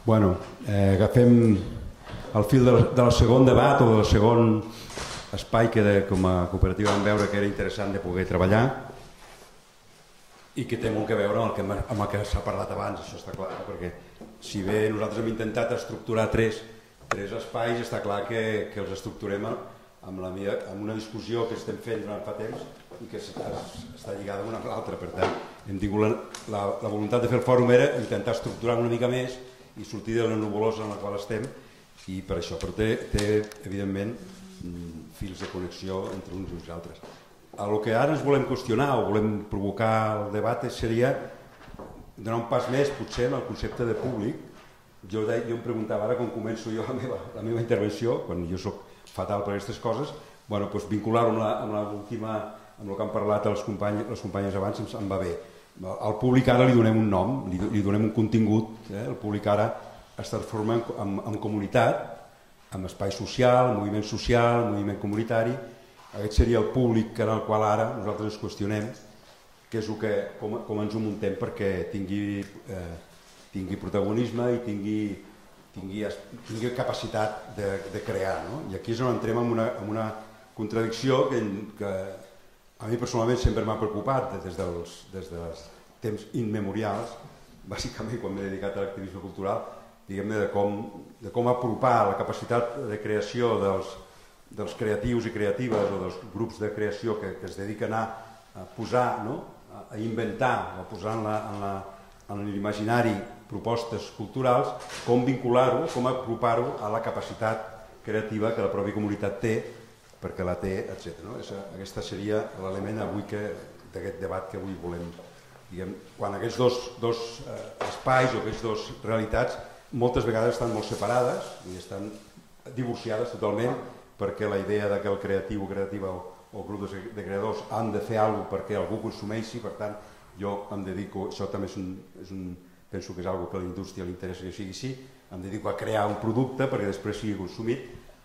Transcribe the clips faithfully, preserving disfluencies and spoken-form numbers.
Bueno, eh, agafem el fil del, del segon debat o del segon espai que de, com a cooperativa vam veure que era interessant de poder treballar i que té molt que veure amb el que, amb el que s'ha parlat abans, això està clar, perquè si bé nosaltres hem intentat estructurar tres, tres espais, està clar que, que els estructurem amb, la meva, amb una discussió que estem fent durant fa temps i que està lligada una amb l'altra. Per tant, hem tingut la, la, la voluntat de fer el fòrum era intentar estructurar una mica més i sortir de la nebulosa en la qual estem, i per això, però té, té evidentment fils de connexió entre uns i els altres. El que ara ens volem qüestionar o volem provocar el debat seria donar un pas més potser en el concepte de públic. Jo, jo em preguntava ara quan començo jo la meva, la meva intervenció, quan jo soc fatal per aquestes coses, bueno, doncs vincular-ho amb, la, amb, l'última, amb el que han parlat els companys, les companyes abans em, em va bé. Al públic ara li donem un nom, li, li donem un contingut, eh? El públic ara es transforma en, en, en comunitat, en espai social, en moviment social, en moviment comunitari. Aquest seria el públic en el qual ara nosaltres ens qüestionem que és el que, com, com ens ho muntem perquè tingui, eh, tingui protagonisme i tingui, tingui, tingui capacitat de, de crear. No? I aquí és on entrem en una, en una contradicció que, que a mi personalment sempre m'ha preocupat des dels, des dels temps immemorials, bàsicament quan m'he dedicat a l'activisme cultural, diguem-ne de com, de com apropar la capacitat de creació dels, dels creatius i creatives o dels grups de creació que, que es dediquen a, a posar, no? a inventar, a posar en, la, en, la, en l'imaginari propostes culturals, com vincular-ho, com apropar-ho a la capacitat creativa que la pròpia comunitat té, perquè la té, etcètera. No? Aquest seria l'element avui que d'aquest debat que avui volem. Diguem, quan aquests dos, dos eh, espais o aquestes dues realitats moltes vegades estan molt separades i estan divorciades totalment, perquè la idea que el creatiu o creativa o, o el grup de creadors han de fer alguna cosa perquè algú consumeixi, per tant jo em dedico, això també és un, és un penso que és una que a la indústria li interessa que sigui així, em dedico a crear un producte perquè després sigui consumit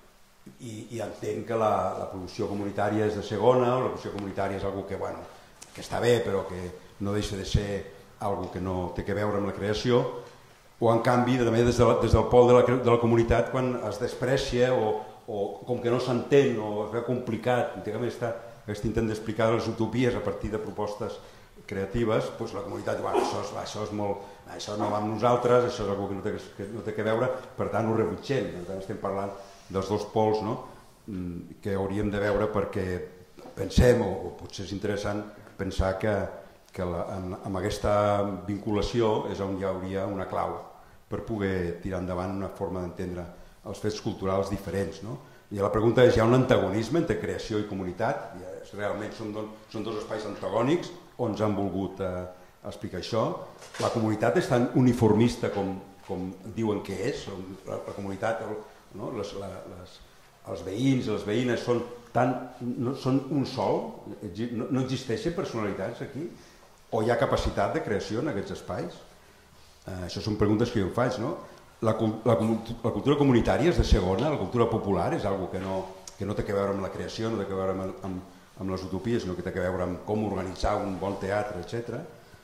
i, i entenc que la, la producció comunitària és de segona, la producció comunitària és una que, bueno, que està bé però que no deixa de ser una que no té que veure amb la creació, o en canvi també des, de la, des del pol de la, de la comunitat quan es desprecia o o com que no s'entén o es veu complicat, està aquest intent d'explicar les utopies a partir de propostes creatives, doncs la comunitat diu, bueno, això, és, això, és molt, això no va amb nosaltres, això és una que no té que, no té que veure, per tant ho rebutgem. Per tant estem parlant dels dos pols, no? Que hauríem de veure perquè pensem, o, o potser és interessant pensar que, que la, en, amb aquesta vinculació és on hi hauria una clau per poder tirar endavant una forma d'entendre els fets culturals diferents. No? I la pregunta és, hi ha un antagonisme entre creació i comunitat? Realment són, don, són dos espais antagònics on ens han volgut eh, explicar això. La comunitat és tan uniformista com, com diuen que és. La, la comunitat, no? les, les, els veïns i les veïnes són, tan, no, són un sol? No, no existeixen personalitats aquí? O hi ha capacitat de creació en aquests espais? Eh, això són preguntes que jo em faig, no? La, la, la cultura comunitària és de segona, la cultura popular és una que, no, que no té que veure amb la creació, no té que veure amb, amb, amb les utopies, sinó que té que veure amb com organitzar un bon teatre, etcètera.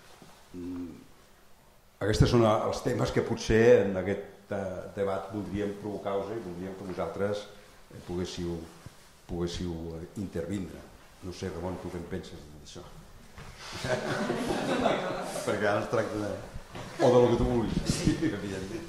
Aquests són els temes que potser en aquest debat voldríem provocar-vos i voldríem que vosaltres poguéssiu, poguéssiu intervindre. No sé, Ramon, tu què en penses d'això? Perquè ara es tracta de... o de lo que tu vulguis. Sí, evidentment.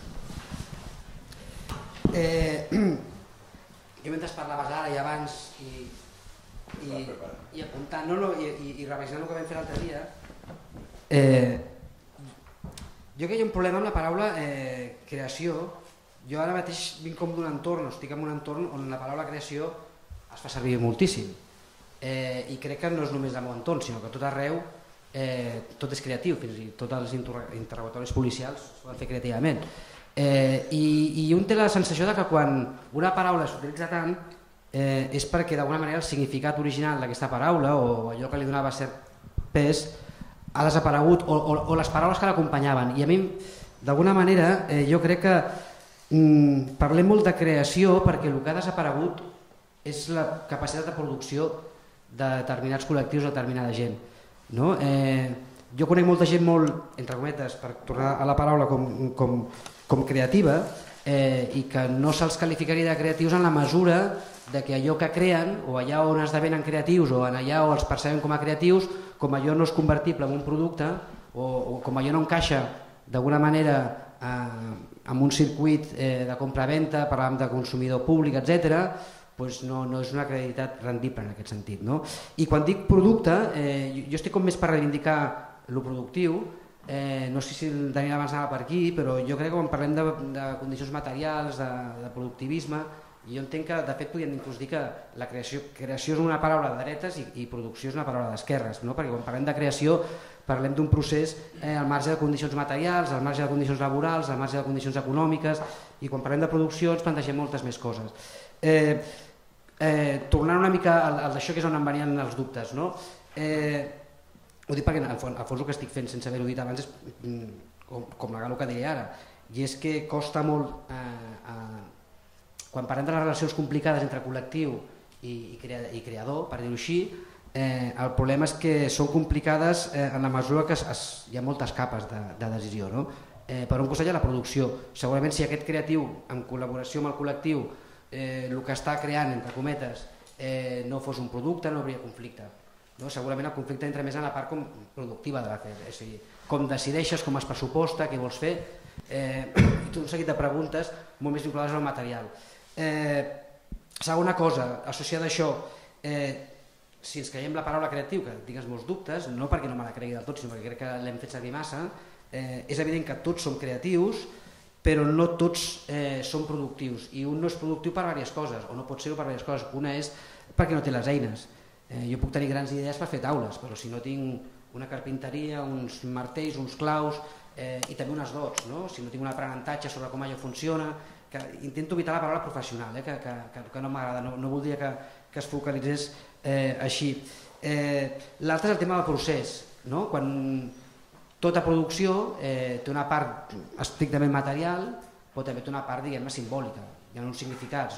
Eh, jo mentre parlaves ara i abans i, i, i apuntant no, no, i, i, i revisant el que vam fer l'altre dia, eh, jo que hi ha un problema amb la paraula eh, creació. Jo ara mateix vinc com d'un entorn, estic en un entorn on la paraula creació es fa servir moltíssim, eh, i crec que no és només del meu entorn, sinó que tot arreu eh, tot és creatiu, fins i tot els interrogatoris policials es poden fer creativament. Eh, i, i un té la sensació de que quan una paraula s'utilitza tant eh, és perquè d'alguna manera el significat original d'aquesta paraula o allò que li donava cert pes ha desaparegut o, o, o les paraules que l'acompanyaven. I a mi d'alguna manera eh, jo crec que mm, parlem molt de creació perquè el que ha desaparegut és la capacitat de producció de determinats col·lectius, de determinada gent, no? Eh, jo conec molta gent molt, entre cometes, per tornar a la paraula, com, com com creativa i que no se'ls qualificaria de creatius en la mesura de que allò que creen, o allà on esdevenen creatius, o allà on els percebem com a creatius, com allò no és convertible en un producte, o com allò no encaixa d'alguna manera en un circuit de compra-venta, parlàvem de consumidor públic, etcètera, doncs no és una credibilitat rendible en aquest sentit. I quan dic producte, jo estic com més per reivindicar lo productiu. No sé si el Daniel avançava per aquí, però jo crec que quan parlem de condicions materials, de productivisme, jo entenc que de fet podríem inclús dir que la creació és una paraula de dretes i producció és una paraula d'esquerres, perquè quan parlem de creació parlem d'un procés al marge de condicions materials, al marge de condicions laborals, al marge de condicions econòmiques, i quan parlem de producció ens plantegem moltes més coses. Tornant una mica al d'això, que és on em venien els dubtes, no? Ho dic perquè al fons el que estic fent sense haver-ho dit abans és com negar el que diré ara, i és que costa molt, quan parlem de les relacions complicades entre col·lectiu i creador, per dir-ho així, el problema és que són complicades en la mesura que hi ha moltes capes de decisió. Per un costat hi ha la producció. Segurament si aquest creatiu, en col·laboració amb el col·lectiu, el que està creant, entre cometes, no fos un producte, no hauria conflicte. Segurament el conflicte entra més en la part productiva de l'afer, és a dir, com decideixes, com es pressuposta, què vols fer, i tot un seguit de preguntes molt més vinculades al material. Segona cosa, associada a això, si ens creiem la paraula creatiu, que digues molts dubtes, no perquè no me la cregui del tot, sinó perquè crec que l'hem fet servir massa, és evident que tots som creatius, però no tots són productius, i un no és productiu per diverses coses, o no pot ser-ho per diverses coses. Una és perquè no té les eines. Jo puc tenir grans idees per fer taules, però si no tinc una carpinteria, uns martells, uns claus, i també unes dots, si no tinc un aprenentatge sobre com allò funciona, que intento evitar la paraula professional, que no m'agrada, no voldria que es focalitzés així. L'altre és el tema del procés. Quan tota producció té una part estrictament material, però també té una part, diguem-ne, simbòlica, hi ha uns significats.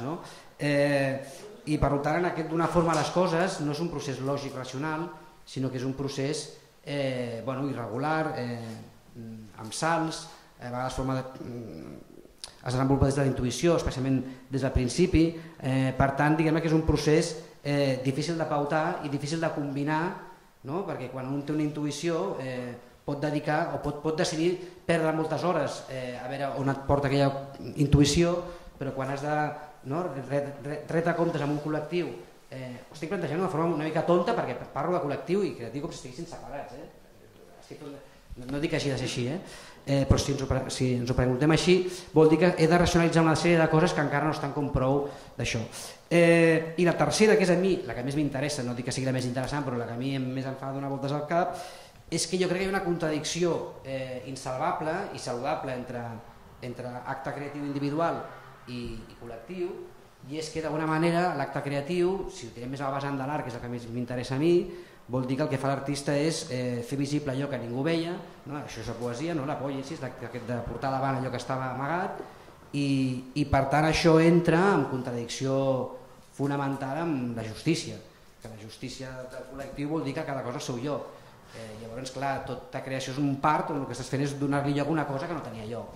I per tant, d'una forma a les coses no és un procés lògic racional, sinó que és un procés irregular, amb salts, a vegades forma es desenvolupa des de la intuïció, especialment des del principi. Per tant, diguem-ne que és un procés difícil de pautar i difícil de combinar, perquè quan un té una intuïció pot dedicar o pot decidir perdre moltes hores a veure on et porta aquella intuïció, però quan has de retre comptes amb un col·lectiu, ho estic plantejant d'una forma una mica tonta perquè parlo de col·lectiu i creatiu com si estiguessin separats. No dic que hagi de ser així, però si ens ho preguntem així vol dir que he de racionalitzar una sèrie de coses que encara no estan com prou d'això. I la tercera, que és a mi la que més m'interessa, no dic que sigui la més interessant, però la que a mi més em fa donar voltes al cap, és que jo crec que hi ha una contradicció insalvable i saludable entre acte creatiu individual i col·lectiu, i és que d'alguna manera l'acte creatiu, si ho tirem més a la vessant de l'art, que és el que més m'interessa a mi, vol dir que el que fa l'artista és fer visible allò que ningú veia, això és la poesia, la poiesis, de portar davant allò que estava amagat, i per tant això entra en contradicció fonamental amb la justícia, que la justícia del col·lectiu vol dir que cada cosa sou jo. Llavors, clar, tota creació és un part on el que estàs fent és donar-li lloc a una cosa que no tenia lloc.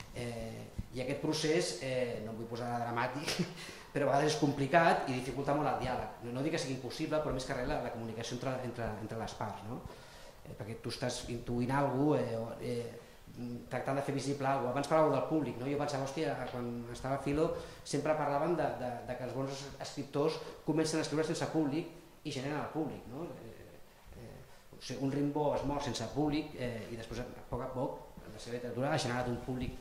I aquest procés, no em vull posar dramàtic, però a vegades és complicat i dificulta molt el diàleg. No dic que sigui impossible, però més que res la comunicació entre les parts, perquè tu estàs intuint alguna cosa, tractant de fer visible alguna cosa. Abans parlàveu del públic, jo pensava, hòstia, quan estava a Filo sempre parlaven que els bons escriptors comencen a escriure sense públic i generen el públic. Un Rimbaud es mor sense públic i després, a poc a poc, la seva literatura ha generat un públic.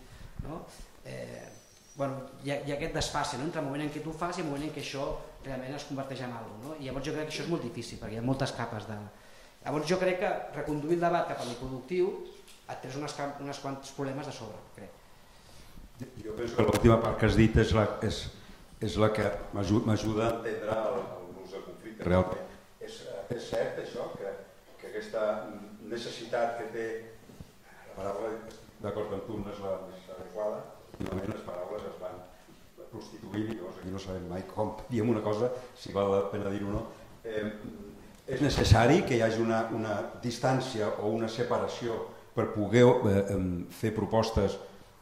Hi ha aquest desfase entre el moment en què tu fas i el moment en què això realment es converteix en alguna cosa. I llavors jo crec que això és molt difícil, perquè hi ha moltes capes de... Llavors jo crec que reconduir el debat cap a l'improductiu et treus uns quants problemes de sobre, crec. Jo penso que l'última part que has dit és la que m'ajuda a entendre l'ús del conflicte. Realment és cert això, que aquesta necessitat que té la paraula, d'acord amb tu, no és la més adequada, últimament les paraules es van prostituint i llavors aquí no sabem mai com diem una cosa, si val la pena dir-ho o no. És necessari que hi hagi una distància o una separació per poder fer propostes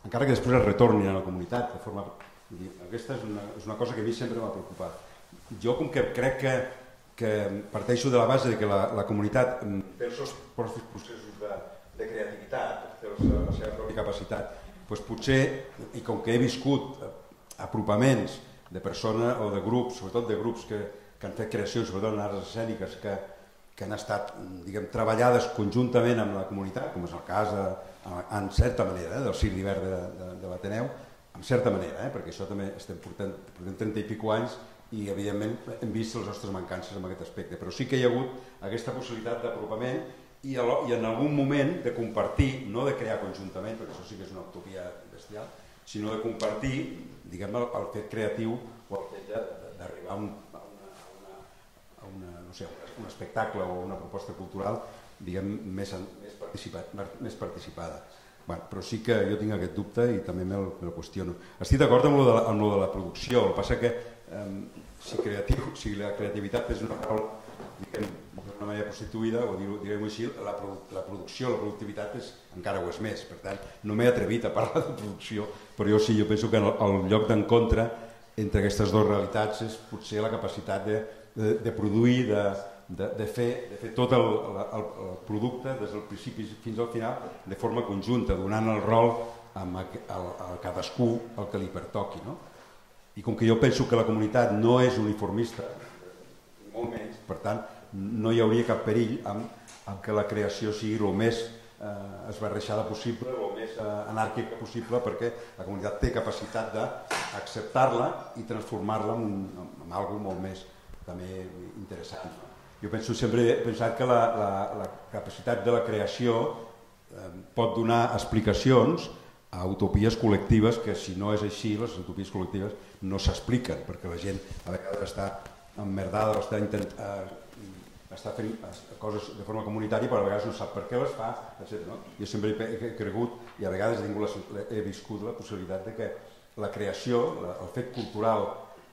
encara que després es retornin a la comunitat. De forma... Aquesta és una, és una cosa que a mi sempre m'ha preocupat. Jo, com que crec que, que parteixo de la base de que la, la comunitat té els seus propis processos de, de creativitat, té la, la seva pròpia capacitat, doncs potser, i com que he viscut apropaments de persones o de grups, sobretot de grups que, que han fet creacions, sobretot en arts escèniques, que, que han estat, diguem, treballades conjuntament amb la comunitat, com és el cas, de, en certa manera, eh, del Circ d'Hivern de, de, de l'Ateneu, en certa manera, eh, perquè això també estem portant, portant trenta i pico anys i evidentment hem vist les nostres mancances en aquest aspecte, però sí que hi ha hagut aquesta possibilitat d'apropament i, i en algun moment de compartir, no de crear conjuntament, perquè això sí que és una utopia bestial, sinó de compartir, diguem, el, el fet creatiu o el fet d'arribar a, un, a, una, a, una, a una, no sé, un espectacle o una proposta cultural, diguem, més, més, participat, més participada. Bueno, però sí que jo tinc aquest dubte i també me'l me qüestiono. Estic d'acord amb, de la, amb lo de la producció, el que passa que eh, si, creatiu, si la creativitat és una paraula, diguem, d'una manera prostituïda, o direm així, la, la producció, la productivitat és, encara ho és més. Per tant, no m'he atrevit a parlar de producció, però jo sí, jo penso que el, el lloc d'encontre entre aquestes dues realitats és potser la capacitat de, de, de produir, de, de, de, fer, de fer tot el, el, el producte des del principi fins al final de forma conjunta, donant el rol a, a, a cadascú el que li pertoqui. No? I com que jo penso que la comunitat no és uniformista, molt menys, per tant, no hi hauria cap perill amb, amb que la creació sigui el més eh, esbarreixada possible, el més eh, anàrquica possible, perquè la comunitat té capacitat d'acceptar-la i transformar-la en, en, en alguna molt més també interessant. Jo penso, sempre he pensat que la, la, la capacitat de la creació eh, pot donar explicacions a utopies col·lectives que, si no és així, les utopies col·lectives no s'expliquen, perquè la gent a vegades està emmerdada o està, intent, eh, està fent coses de forma comunitària, però a vegades no sap per què les fa, etcètera. No? Jo sempre he cregut i a vegades he, la, he viscut la possibilitat de que la creació, la, el fet cultural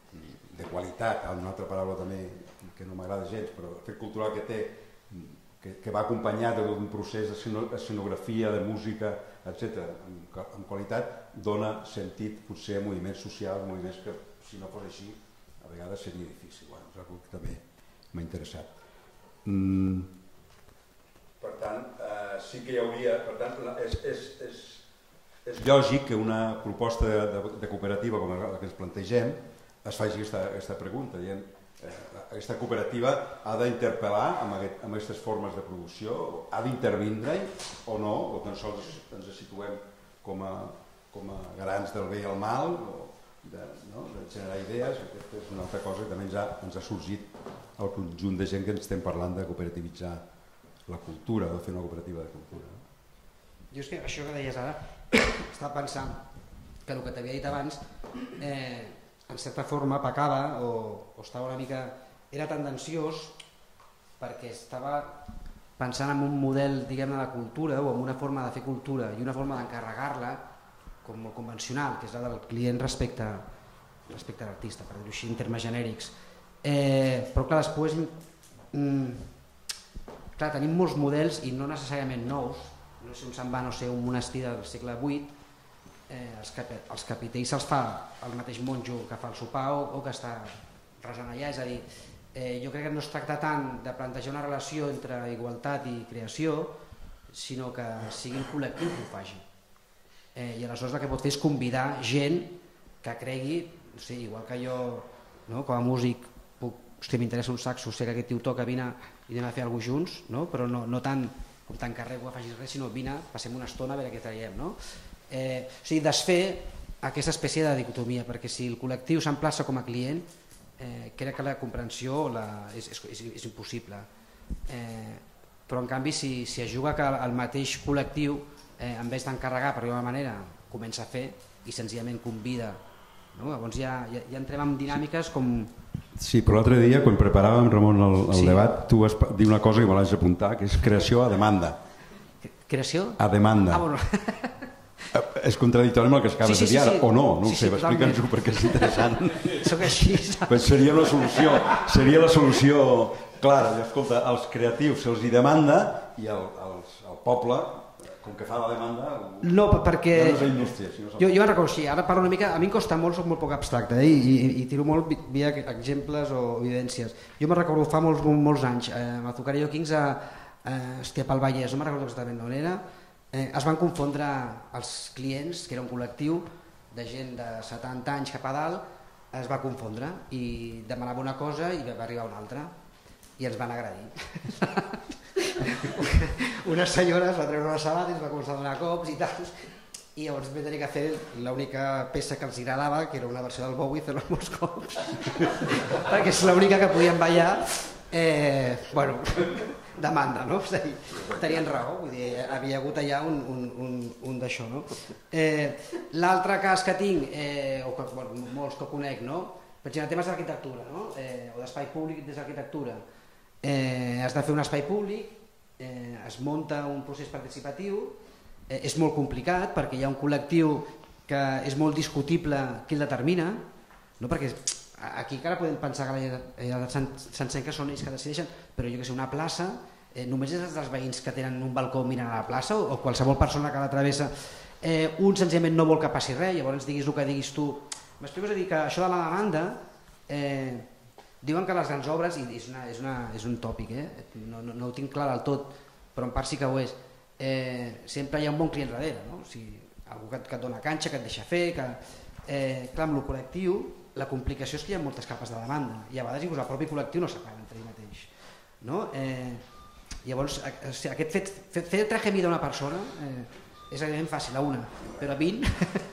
de qualitat, una altra paraula també que no m'agrada gens, però el fet cultural que té, que, que va acompanyat d'un procés d'escenografia, de música, etcètera, amb, amb qualitat, dona sentit potser a moviments socials, moviments que, si no fos així, a vegades seria difícil. Bueno, és una cosa que també m'ha interessat. Mm. Per tant, eh, sí que hi hauria... Per tant, és, és, és, és lògic que una proposta de, de cooperativa com la que ens plantegem es faci aquesta, aquesta pregunta, dient, eh, aquesta cooperativa ha d'interpel·lar amb, aquest, amb aquestes formes de producció, ha d'intervindre o no, o tan sols ens situem com a, com a garants del bé i el mal, o de, no, de generar idees. Aquesta és una altra cosa que també ens ha, ens ha sorgit el conjunt de gent que ens estem parlant de cooperativitzar la cultura, de fer una cooperativa de cultura. Jo és que això que deies ara, estava pensant que el que t'havia dit abans, eh, en certa forma pecava o, o estava una mica... era tendenciós perquè estava pensant en un model, diguem-ne, de cultura o en una forma de fer cultura i una forma d'encarregar-la com molt convencional, que és la del client respecte, respecte a l'artista, per dir-ho així en termes genèrics. Eh, però clar, després mm, clar, tenim molts models i no necessàriament nous. No sé, un se'n va, no sé, un monestir del segle vuit, eh, els, cap, els capitells se'ls fa el mateix monjo que fa el sopar o, o que està resant allà. És a dir, eh, jo crec que no es tracta tant de plantejar una relació entre igualtat i creació, sinó que sigui el col·lectiu que ho faci. Eh, I aleshores el que pot fer és convidar gent que cregui, no sé, igual que jo, no, com a músic, puc, hòstia, m'interessa un saxo, sé que aquest tio toca, vine i anem a fer alguna cosa junts, no? Però no, no tant com t'encarrego que facis res, sinó vine, passem una estona a veure què traiem. No? Eh, o sigui, desfer aquesta espècie de dicotomia, perquè si el col·lectiu s'emplaça com a client, eh, crec que la comprensió la, és, és, és, és impossible. Eh, però en canvi, si, si es juga que el mateix col·lectiu, eh, en vez d'encarregar per alguna manera, comença a fer i senzillament convida, no? Llavors ja, ja, ja entrem en dinàmiques com... Sí, però l'altre dia, quan preparàvem, Ramon, el, el sí. debat, tu vas dir una cosa que me l'has d'apuntar, que és creació a demanda. Creació? A demanda. Ah, bueno. És contradictori amb el que acabes sí, sí, de dir ara, sí, sí. o no, no sí, ho sé, sí, explica'ns-ho perquè és interessant. Soc així, saps? Pues seria la solució, seria la solució Clar, escolta, els creatius se'ls hi demanda i el, els, el poble, com que fa la demanda, no, perquè ja no és la indústria. Si no jo, jo me'n recordo, sí, ara parlo una mica, a mi em costa molt, soc molt poc abstracte, eh? I, i, i tiro molt via exemples o evidències. Jo me'n recordo fa molts, molts anys, eh, amb el Zuccarello Kings a, a, hòstia, pel Vallès, no me'n recordo exactament on era, eh, es van confondre els clients, que era un col·lectiu de gent de setanta anys cap a dalt, es va confondre i demanava una cosa i va arribar una altra i ens van agredir. Una senyora es va treure una sabata i es va començar a donar cops i tal, i llavors vam tenir que fer l'única peça que els agradava, que era una versió del Bowie, fer-la molts cops perquè és l'única que podien ballar. eh, bueno, demanda, no? És a dir, tenien raó, vull dir, havia hagut allà un, un, un, un d'això, no? Eh, L'altre cas que tinc, eh, o que, bueno, molts que conec, no? Per exemple, temes d'arquitectura, no? Eh, o d'espai públic des d'arquitectura. Eh, has de fer un espai públic, eh, es munta un procés participatiu, eh, és molt complicat perquè hi ha un col·lectiu que és molt discutible qui el determina, no? Perquè aquí encara podem pensar que s'encén que són ells que decideixen, però jo que sé, una plaça, eh, només és dels veïns que tenen un balcó mirant a la plaça o, o qualsevol persona que la travessa, eh, un senzillament no vol que passi res, llavors diguis el que diguis tu. M'explico, és a dir, que això de la demanda, eh, diuen que les grans obres, i és, una, és, una, és un tòpic, eh? no, no, no ho tinc clar del tot, però en part sí que ho és, eh, sempre hi ha un bon client darrere, no? O sigui, algú que, que et dona canxa, que et deixa fer, que, eh, clar, amb el col·lectiu, la complicació és que hi ha moltes capes de demanda i a vegades inclús el propi col·lectiu no s'acaba entre ell mateix. No? Eh, llavors, o sigui, aquest fet, fer, fer traje mida a una persona eh, és evidentment fàcil, a una, però a vint,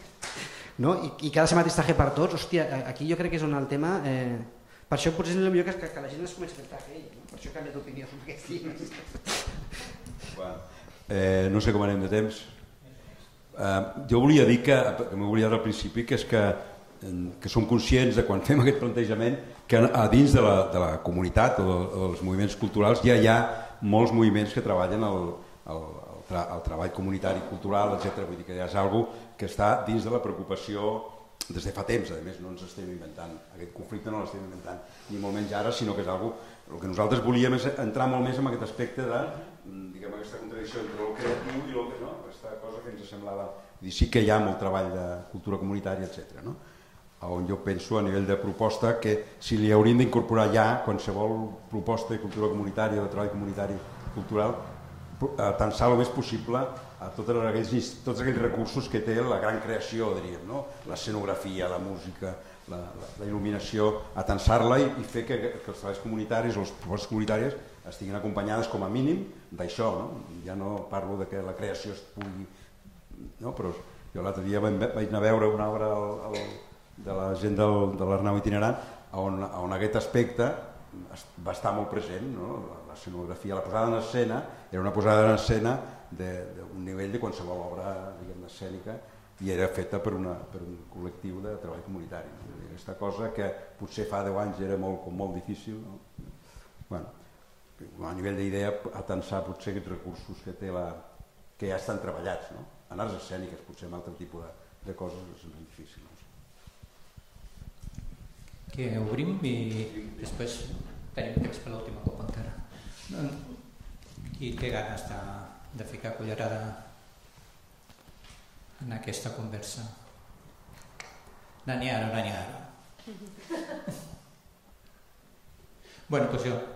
no? I, i cada mateix traje per tots, hòstia, aquí jo crec que és on el tema... Eh, per això potser és el millor que, que, que la gent es comenci a fer traje ell, no? Per això he canviat d'opinió sobre aquests dies. Bueno, eh, no sé com anem de temps. Eh, jo volia dir que, que m'ho volia dir al principi, que és que que som conscients de quan fem aquest plantejament que a dins de la, de la comunitat o dels moviments culturals ja hi ha molts moviments que treballen el, el, el, tra, el treball comunitari, cultural, etcètera. Vull dir que ja és algo que està dins de la preocupació des de fa temps. A més, no ens estem inventant, aquest conflicte no l'estem inventant ni molt menys ara, sinó que és algo, el que nosaltres volíem és entrar molt més en aquest aspecte de, diguem, aquesta contradicció entre el creatiu i el que no, aquesta cosa que ens semblava, dir, sí que hi ha molt treball de cultura comunitària, etcètera. No? On jo penso a nivell de proposta que si li hauríem d'incorporar ja qualsevol proposta de cultura comunitària o de treball comunitari cultural, tensar el més possible a tots aquells, tots aquells recursos que té la gran creació, diríem, no? L'escenografia, la música, la, la, la il·luminació, a tensar-la i, i fer que, que els treballs comunitaris o les propostes comunitàries estiguin acompanyades com a mínim d'això. No? Ja no parlo de que la creació es pugui... No? Però jo l'altre dia vaig anar a veure una obra al, al de la gent del, de l'Arnau itinerant on, on aquest aspecte va estar molt present, no? L'escenografia, la posada en escena era una posada en escena d'un nivell de qualsevol obra, diguem, escènica, i era feta per, una, per un col·lectiu de treball comunitari, no? Aquesta cosa que potser fa deu anys era molt, molt difícil, no? Bueno, a nivell d'idea, atensar potser aquests recursos que té la, que ja estan treballats, no? En arts escèniques, potser en altre tipus de, de coses és més difícil. No? Que obrim i després tenim temps per l'última cop encara. Qui té ganes de, de ficar cullerada en aquesta conversa? Naniaro, Naniaro. Bueno, doncs jo.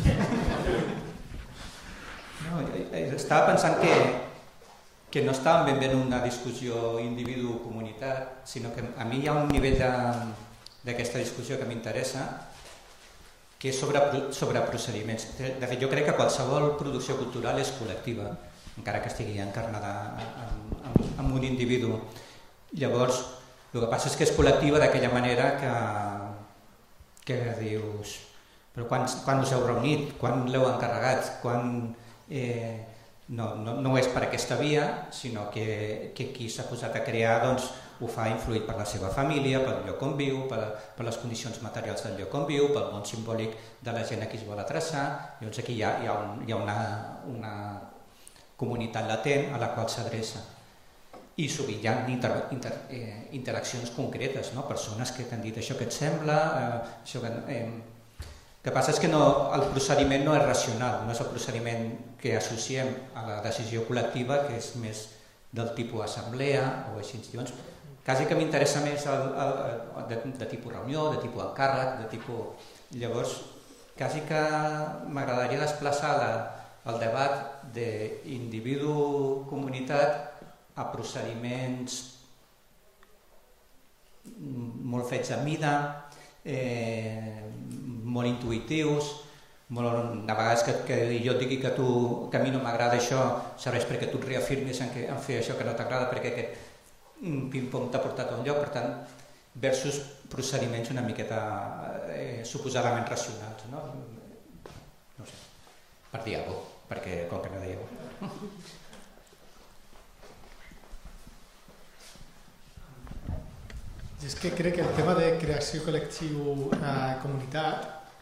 No, estava pensant que, que no estàvem ben bé en una discussió individu-comunitat, sinó que a mi hi ha un nivell de d'aquesta discussió que m'interessa, que és sobre, sobre procediments. De fet, jo crec que qualsevol producció cultural és col·lectiva, encara que estigui encarnada en, en, en un individu. Llavors, el que passa és que és col·lectiva d'aquella manera que, que dius, però quan, quan us heu reunit, quan l'heu encarregat, quan... Eh, no, no, no és per aquesta via, sinó que, que qui s'ha posat a crear doncs, ho fa influït per la seva família, pel lloc on viu, per, per les condicions materials del lloc on viu, pel món simbòlic de la gent a qui es vol adreçar. Llavors aquí hi ha, hi ha, un, hi ha una, una comunitat latent a la qual s'adreça. I sovint hi ha inter, inter, eh, interaccions concretes, no? Persones que t'han dit això que et sembla, eh, això que, eh, El que passa és que no, el procediment no és racional, no és el procediment que associem a la decisió col·lectiva, que és més del tipus assemblea o així. Llavors, quasi que m'interessa més el, el, el, de, de tipus reunió, de tipus encàrrec, de tipus... Llavors, quasi que m'agradaria desplaçar la, el debat d'individu-comunitat a procediments molt fets a mida, eh, molt intuïtius, molt, a vegades que, que jo et digui que, tu, que a mi no m'agrada això serveix perquè tu et reafirmis en, que, en fer això que no t'agrada perquè aquest ping-pong t'ha portat a un lloc, per tant, versus procediments una miqueta eh, suposadament racionals, no? No sé, per dir alguna cosa, perquè com que no dèieu. És que crec que el tema de creació col·lectiu eh, comunitat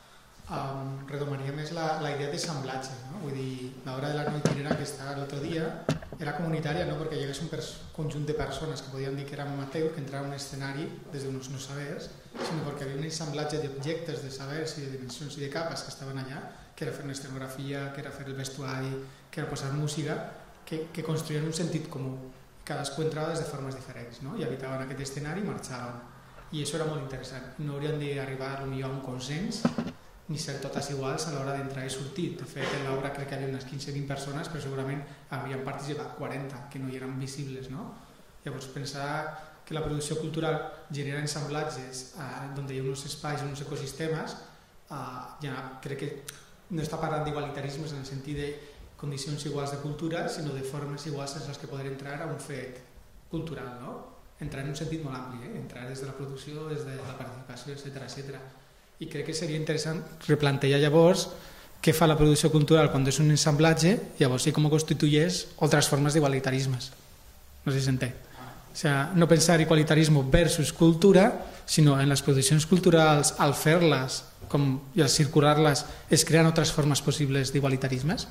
um, redomaria més la, la idea d'assemblatge, no? Vull dir, l'obra de l'Arno Itinera que estava l'altre dia era comunitària no perquè hi hagués un conjunt de persones que podien dir que eren amateurs, que entraven a un escenari des d'uns no sabers, sinó perquè havia un assemblatge d'objectes, de sabers i de dimensions i de capes que estaven allà, que era fer una escenografia, que era fer el vestuari, que era posar música, que, que construïen un sentit comú. Cadascú entrava des de formes diferents, no? I habitaven aquest escenari i marxaven. I això era molt interessant. No haurien d'arribar potser a un consens ni ser totes iguals a l'hora d'entrar i sortir. De fet, en l'obra crec que hi havia unes quinze vint persones, però segurament havien participat quaranta, que no hi eren visibles, no? Llavors, pensar que la producció cultural genera ensamblatges eh, on hi ha uns espais, uns ecosistemes, eh, ja crec que no està parlant d'igualitarismes en el sentit de condicions iguals de cultura, sinó de formes iguals en les que poder entrar a un fet cultural, no? Entrar en un sentit molt ampli, eh? Entrar des de la producció, des de la participació, etcètera, etcètera. I crec que seria interessant replantejar llavors què fa la producció cultural quan és un ensamblatge, llavors sí com constitueix altres formes d'igualitarismes. No sé si s'entén. O sea, no pensar igualitarisme versus cultura, sinó en les produccions culturals, al fer-les com, i al circular-les, es creen altres formes possibles d'igualitarismes?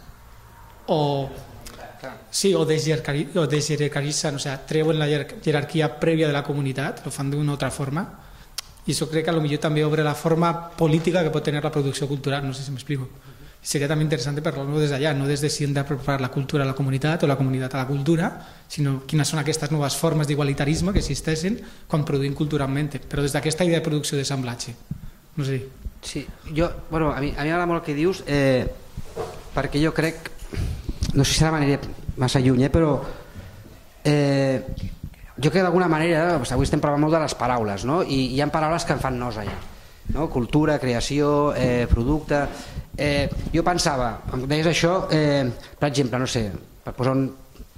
O, sí, o desjerarquitzen, o sea, treuen la jerarquia prèvia de la comunitat, ho fan d'una altra forma, i això crec que potser també obre la forma política que pot tenir la producció cultural, no sé si m'explico. Seria també interessant parlar-ho des d'allà, no des de si hem d'apropar la cultura a la comunitat o la comunitat a la cultura, sinó quines són aquestes noves formes d'igualitarisme que existeixen quan produïm culturalment, però des d'aquesta idea de producció d'assemblatge. No sé. Sí, jo, bueno, a mi a mi m'agrada molt el que dius, eh, perquè jo crec, no sé si serà manera massa lluny, eh, però eh, jo crec que d'alguna manera, avui estem parlant molt de les paraules, no? I hi ha paraules que en fan nosa ja, no? Cultura, creació, eh, producte. Eh, jo pensava, em deies això, eh, per exemple, no sé, per posar un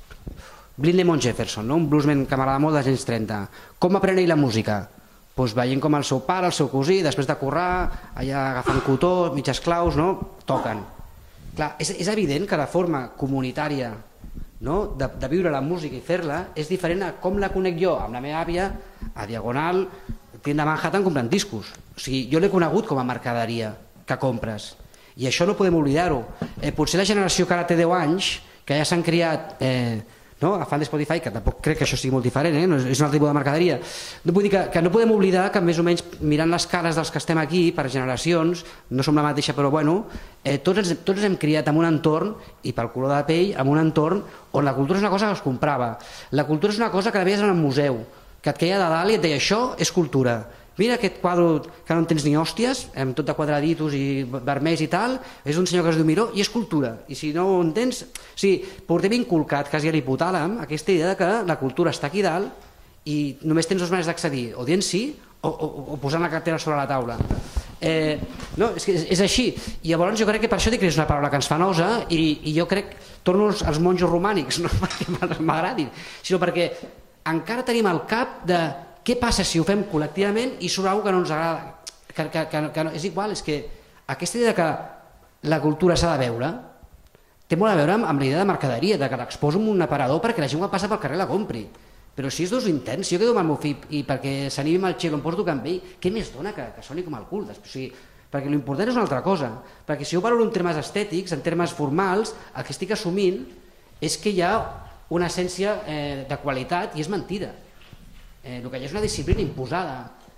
Blind Lemon Jefferson, no? Un bluesman que m'agrada molt dels anys trenta. Com aprèn ell la música? Pues veient com el seu pare, el seu cosí, després de currar, allà agafant cotó, mitges claus, no? Toquen. Clar, és, és evident que la forma comunitària, no? de, de viure la música i fer-la és diferent a com la conec jo amb la meva àvia a Diagonal, tienda Manhattan, comprant discos. O sigui, jo l'he conegut com a mercaderia que compres. I això no podem oblidar-ho. Eh, potser la generació que ara té deu anys, que ja s'han criat eh, no? agafant de Spotify, que tampoc crec que això sigui molt diferent, eh? No és un altre tipus de mercaderia. No, vull dir que, que no podem oblidar que més o menys mirant les cares dels que estem aquí per generacions, no som la mateixa però bueno, eh, tots, ens, tots ens hem criat en un entorn, i pel color de la pell, en un entorn on la cultura és una cosa que es comprava. La cultura és una cosa que la veies en un museu, que et queia de dalt i et deia això és cultura. Mira aquest quadre que no en tens ni hòsties, amb tot de quadraditos i vermells i tal, és un senyor que es diu Miró i és cultura. I si no ho entens... O sigui, portem inculcat quasi a l'hipotàlem aquesta idea de que la cultura està aquí dalt i només tens dues maneres d'accedir, o dient sí o, o, o posant la cartera sobre la taula. Eh, no, és, que és, és així. I llavors jo crec que per això dic que és una paraula que ens fa nosa i, i jo crec, torno als, als monjos romànics, no perquè m'agradin, sinó perquè encara tenim al cap de què passa si ho fem col·lectivament i sobre alguna cosa que no ens agrada, que, que, que, que no, és igual, és que aquesta idea que la cultura s'ha de veure té molt a veure amb, amb la idea de mercaderia, de que l'exposo en un aparador perquè la gent quan passa pel carrer la compri. Però si és dos intents, si jo quedo amb el meu fill i perquè s'animi amb el xelo em poso tocant amb ell, què més dona que, que soni com el cul? O sigui, perquè l'important és una altra cosa, perquè si jo valoro en termes estètics, en termes formals, el que estic assumint és que hi ha una essència eh, de qualitat i és mentida. Eh, el que hi ha és una disciplina imposada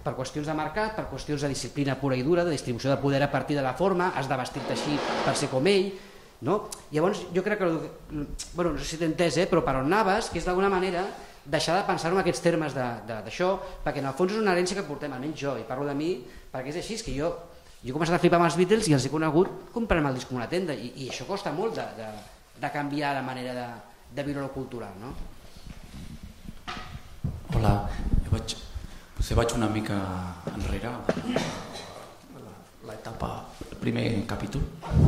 per qüestions de mercat, per qüestions de disciplina pura i dura, de distribució de poder a partir de la forma, has de vestir-te així per ser com ell, no? Llavors jo crec que, bueno, no sé si t'he entès, eh, però per on anaves, que és d'alguna manera deixar de pensar en aquests termes d'això, perquè en el fons és una herència que portem, almenys jo, i parlo de mi, perquè és així, és que jo, jo he començat a flipar amb els Beatles i els he conegut comprant el disc en una tenda, i, i això costa molt de, de, de canviar la manera de, de viure lo cultural, no? Hola, jo vaig, potser vaig una mica enrere, l'etapa, el primer capítol,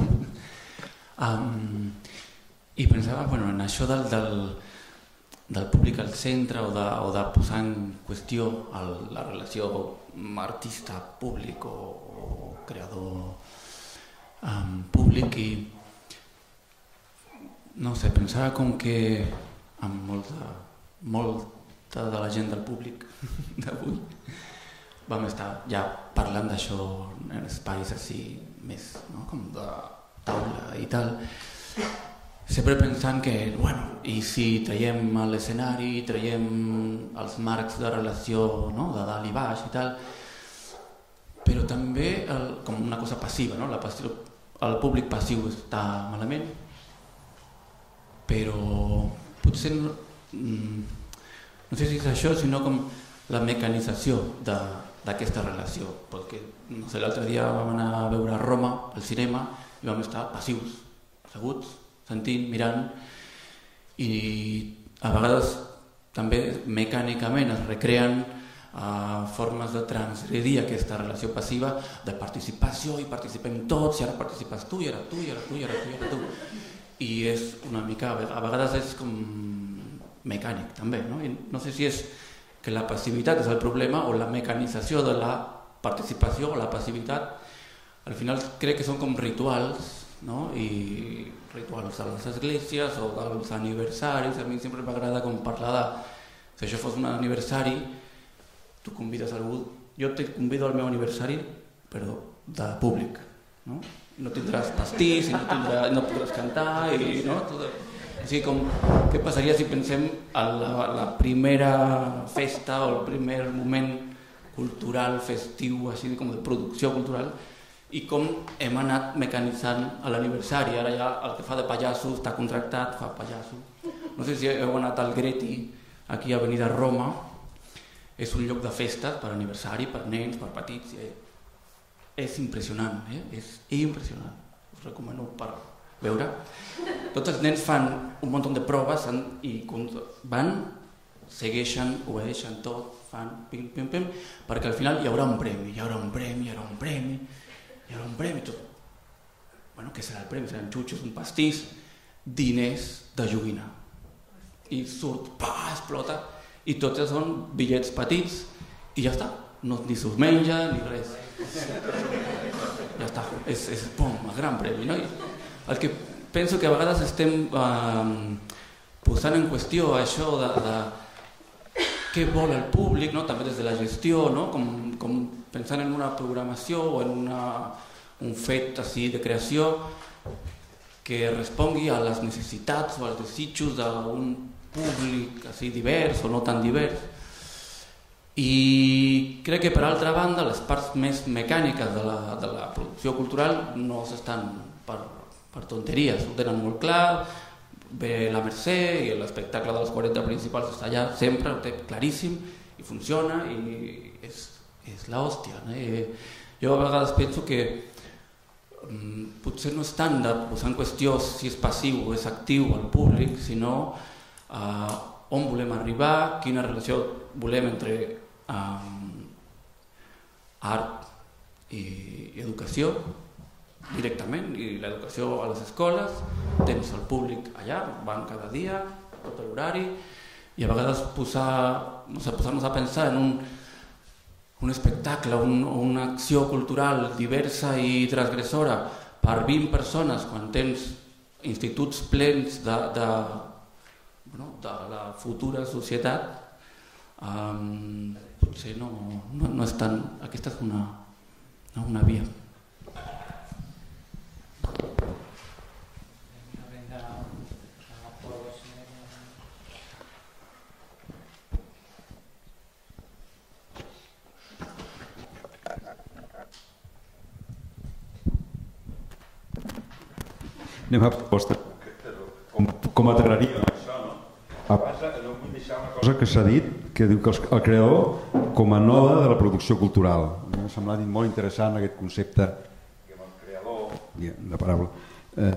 um, i pensava, bueno, en això del, del, del públic al centre o de, o de posar en qüestió el, la relació artista-públic o, o creador um, públic, i no sé, pensava com que amb molta, molta de la gent del públic d'avui vam estar ja parlant d'això en espais així més, no? Com de taula i tal, sempre pensant que, bueno, i si traiem a l'escenari, traiem els marcs de relació, no? De dalt i baix i tal, però també el, com una cosa passiva, no? La passiva, el públic passiu està malament, però potser no, no sé si és això, sinó com la mecanització d'aquesta relació, perquè no sé, l'altre dia vam anar a veure a Roma, al cinema, i vam estar passius, asseguts, sentint, mirant, i a vegades també mecànicament es recreen uh, formes de transgredir aquesta relació passiva de participació, i participem tots, i ara participes tu, i ara tu, i ara tu, i ara tu, i ara tu. I és una mica, a vegades és com mecànic també, no? I no sé si és que la passivitat és el problema o la mecanització de la participació o la passivitat. Al final crec que són com rituals, no? I rituals a les esglésies o dels aniversaris. A mi sempre m'agrada com parlar de, si això fos un aniversari, tu convides algú, jo te convido al meu aniversari, però de públic, no? No tindràs pastís, no, tindràs, no podràs cantar, i, no? Tot, o sigui, com, què passaria si pensem en la, la primera festa o el primer moment cultural, festiu, així com de producció cultural, i com hem anat mecanitzant a l'aniversari. Ara ja el que fa de pallasso està contractat, fa pallasso. No sé si heu anat al Greti, aquí a Avenida Roma, és un lloc de festes per aniversari, per nens, per petits. Eh? És impressionant, eh? És impressionant. Us recomano per veure. Tots els nens fan un munt de proves i van, segueixen, obeeixen tot, fan pim, pim, pim, perquè al final hi haurà un premi, hi haurà un premi, hi haurà un premi, hi haurà un premi, tot. Bueno, què serà el premi? Seran xutxos, un pastís, diners de joguina. I surt, pa, explota, i tots són bitllets petits, i ja està, no, ni s'ho menja, ni res. Ja està, és, és pum, el gran premi, no? I el que penso que a vegades estem eh, posant en qüestió això de, de què vol el públic, no? També des de la gestió, no? com, com pensant en una programació o en una, un fet així de creació que respongui a les necessitats o als desitjos d'un públic així divers o no tan divers. I crec que per altra banda les parts més mecàniques de la, de la producció cultural no s'estan per, per tonteries, ho tenen molt clar, ve la Mercè i l'espectacle dels quaranta principals està allà sempre, ho té claríssim i funciona i és, és l'hòstia. Eh? Jo a vegades penso que um, potser no és tant de posar en qüestió si és passiu o és actiu el públic, sinó uh, on volem arribar, quina relació volem entre um, art i educació directament, i l'educació a les escoles, tens el públic allà, van cada dia, tot l'horari, i a vegades posar, no sé, posar-nos a pensar en un, un espectacle, un, una acció cultural diversa i transgressora per vint persones quan tens instituts plens de, de, bueno, de la futura societat, um, potser no, no, no és tan... Aquesta és una, no, una via. anem a propostes com, com aterraria això, no? Abans no vull deixar una cosa que s'ha dit, que diu que el creador com a node de la producció cultural. M'ha semblat molt interessant aquest concepte, que el creador, la paraula, eh,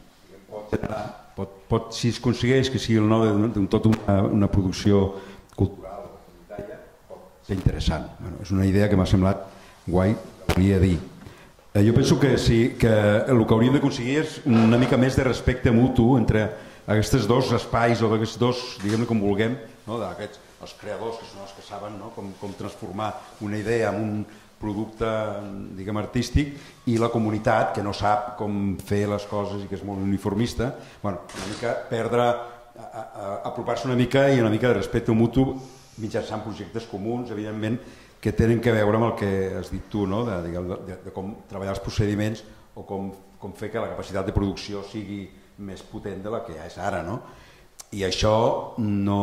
pot generar, pot, pot, si es aconsegueix que sigui el node d'un tot una, una producció cultural o comunitària, pot ser interessant. Bueno, és una idea que m'ha semblat guai, volia dir. Eh, jo penso que, sí, que el que hauríem d'aconseguir és una mica més de respecte mutu entre aquests dos espais o aquests dos, diguem-ne com vulguem, no? D'aquests, els creadors que són els que saben, no? com, com transformar una idea en un producte, diguem, artístic, i la comunitat que no sap com fer les coses i que és molt uniformista. Bueno, una mica perdre, apropar-se una mica i una mica de respecte mutu mitjançant projectes comuns, evidentment, que tenen que veure amb el que has dit tu, no? de, de, de, de com treballar els procediments o com, com fer que la capacitat de producció sigui més potent de la que és ara, no? I això no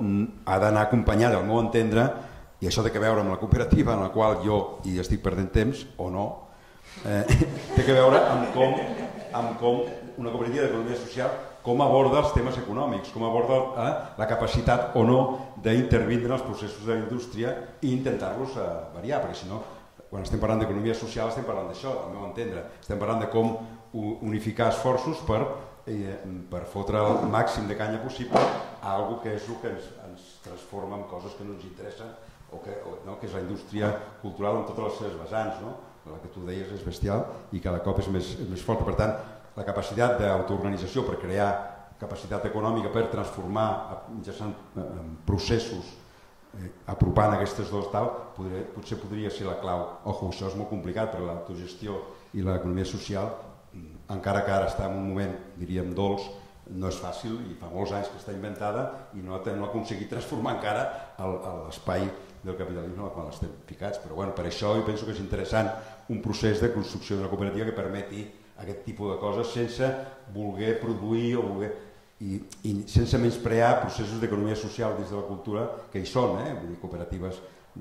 ha d'anar acompanyat, al meu entendre, i això té que veure amb la cooperativa en la qual jo hi estic perdent temps, o no, eh, té que veure amb com, amb com una cooperativa d'economia social com aborda els temes econòmics, com aborda eh, la capacitat o no d'intervindre en els processos de la indústria i intentar-los eh, variar, perquè si no, quan estem parlant d'economia social estem parlant d'això, al meu entendre, estem parlant de com unificar esforços per Eh, per fotre el màxim de canya possible a algo que és el que ens, ens transforma en coses que no ens interessen o que, o, no, que és la indústria cultural en totes les seves vessants, no? La que tu deies és bestial i cada cop és més, és més forta. Per tant, la capacitat d'autoorganització per crear capacitat econòmica per transformar mitjançant eh, processos eh, apropant aquestes dues tal, podria, potser podria ser la clau. Ojo, això és molt complicat perquè l'autogestió i l'economia social, encara que ara està en un moment, diríem, dolç, no és fàcil i fa molts anys que està inventada i no, no ha aconseguit transformar encara l'espai del capitalisme en el qual estem ficats. Però bueno, per això jo penso que és interessant un procés de construcció d'una cooperativa que permeti aquest tipus de coses sense voler produir o voler... I, i sense menysprear processos d'economia social dins de la cultura que hi són, eh? Vull dir, cooperatives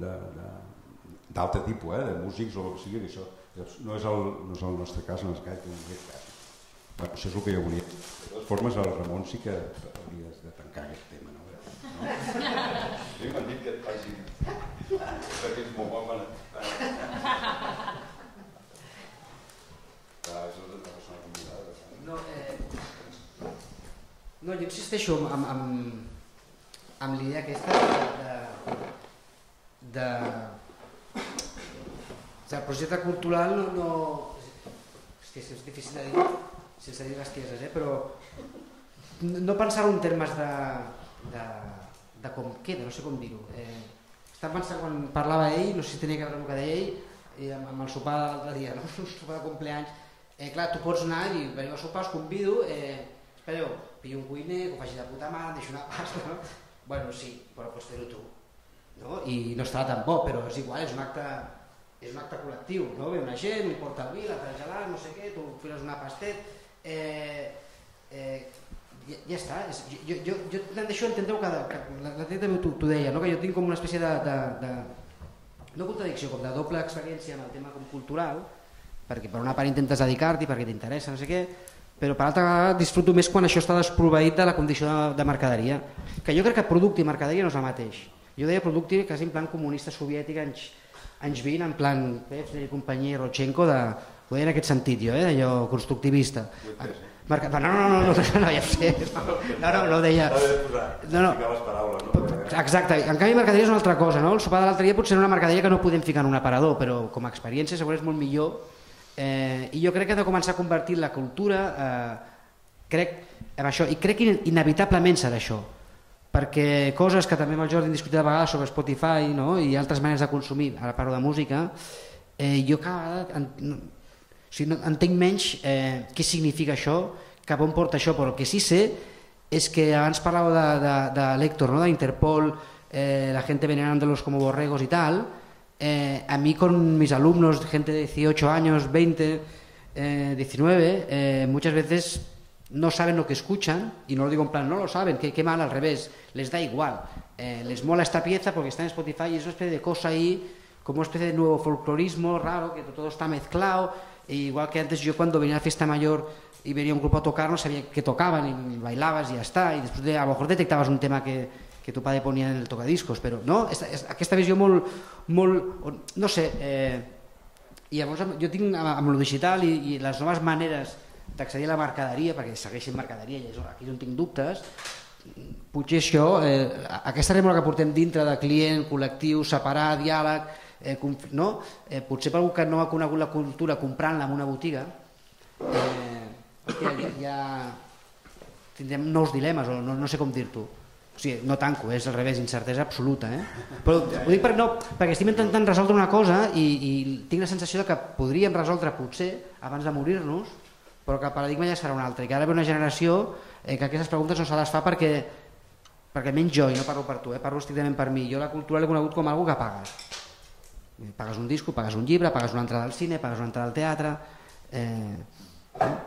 d'altre tipus, eh? De músics o el que sigui, que això no és el, no és el nostre cas, en el cas que en aquest cas. Bueno, això és el que jo volia. De totes formes, el Ramon sí que hauries de tancar aquest tema, no? No? Sí, m'han dit que et faci... perquè és molt bon. Clar, és una persona convidada. No, eh... no, jo insisteixo amb, amb, amb l'idea aquesta de... de... El projecte cultural no... no... Hòstia, és difícil de dir sense dir bestieses, eh? Però no pensar en termes de, de, de com queda, no sé com dir-ho. Eh, estava pensant quan parlava ell, no sé si tenia que veure amb el que deia ell, i amb, amb el sopar de l'altre dia, no? El sopar de compleanys. Eh, clar, tu pots anar i veniu a sopar, us convido, eh, espereu, pillo un cuiner, que ho faci de puta mare, deixo una pasta, no? Bueno, sí, però pots fer-ho tu. No? I no estarà tan bo, però és igual, és un acte... és un acte col·lectiu, no? Ve una gent, un porta el vi, l'altre gelat, no sé què, tu files una pastet, eh, eh, ja, ja està. És, jo, jo, jo deixo entendre que, que la, la també t'ho deia, no? Que jo tinc com una espècie de, de, de no contradicció, com de doble experiència en el tema com cultural, perquè per una part intentes dedicar-t'hi, perquè t'interessa, no sé què, però per altra vegada disfruto més quan això està desproveït de la condició de, de mercaderia, que jo crec que producte i mercaderia no és el mateix. Jo deia producte quasi en plan comunista soviètic, anys anys vint, en plan Pepsi, companyia, Rodchenko, de, ho deia en aquest sentit jo, eh, d'allò constructivista. Marca... No, no, no, no, no, ja sé, no, no, no deia... No, no. Exacte, en canvi mercaderia és una altra cosa, no? El sopar de l'altre dia potser era una mercaderia que no podem ficar en un aparador, però com a experiència segurament és molt millor, eh, i jo crec que hem de començar a convertir la cultura, eh, crec, en això, i crec que inevitablement serà això, perquè coses que també amb el Jordi hem discutit de vegades sobre Spotify, no? I altres maneres de consumir, ara parlo de música, eh, jo cada vegada en, no, o sigui, no, entenc menys eh, què significa això, cap on porta això, però el que sí sé és que abans parlàveu de, de, de l'Héctor, ¿no? D'Interpol, eh, la gente venerándolos como borregos y tal, eh, a mí con mis alumnos, gente de dieciocho años, veinte, eh, diecinueve, eh, muchas veces no saben lo que escuchan, y no lo digo en plan, no lo saben, qué, qué mal, al revés, les da igual, eh, les mola esta pieza porque está en Spotify y es una especie de cosa ahí, como una especie de nuevo folclorismo raro, que todo está mezclado, e igual que antes yo cuando venía a la fiesta mayor i venia un grup a tocar, no sabia què tocaven i bailaves i ja està, i després de, a lo mejor detectaves un tema que, que tu padre ponia en el tocadiscos, però no, és, és, aquesta visió molt, molt no sé, eh, i llavors jo tinc amb el digital i, i les noves maneres d'accedir a la mercaderia, perquè segueixen mercaderia i aquí no tinc dubtes, potser això, eh, aquesta rèmora que portem dintre de client, col·lectiu, separar, diàleg, eh, no? eh, potser per algú que no ha conegut la cultura comprant-la en una botiga, eh, hòstia, ja, ja tindrem nous dilemes, o no, no sé com dir-t'ho. O sigui, no tanco, és al revés, incertesa absoluta. Eh? Però ho dic per, no, perquè estem intentant resoldre una cosa i, i tinc la sensació que podríem resoldre potser abans de morir-nos, però que el paradigma ja serà un altre, i que ara ve una generació eh, que aquestes preguntes no se les fa perquè, perquè menys jo, i no parlo per tu, eh, parlo estrictament per mi. Jo la cultura l'he conegut com algo que pagues. Pagues un disco, pagues un llibre, pagues una entrada al cine, pagues una entrada al teatre... Eh, eh?